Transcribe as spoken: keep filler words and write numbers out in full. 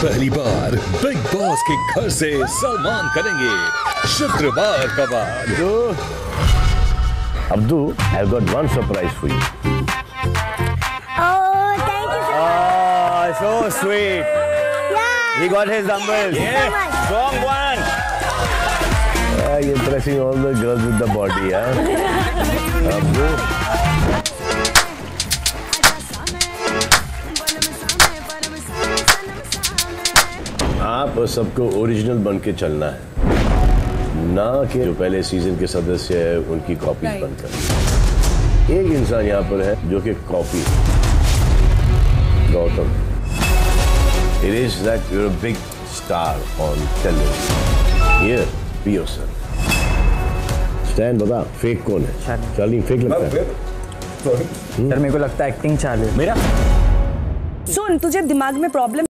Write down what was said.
पहली बार big boss के घर से सलमान करेंगे शुक्रवार का वार। Abdu, I've got one surprise for you. Oh, thank you so much. Oh, so sweet. Yeah. He got his numbers. Thank you so much. Strong one. Yeah, you're impressing all the girls with the body, huh? Abdu. आप सबको original बन के चलना है, ना कि जो पहले सीजन के सदस्य है उनकी कॉपी बनकर। एक इंसान यहाँ पर है जो कि copy, Gautam. It is that you're a big star on television. Here, be yourself. Stand, बता, फेक कौन है? चार्ली फेक लगता है। सर मेरे को लगता है एक्टिंग चालू है। मेरा सुन, तुझे दिमाग में प्रॉब्लम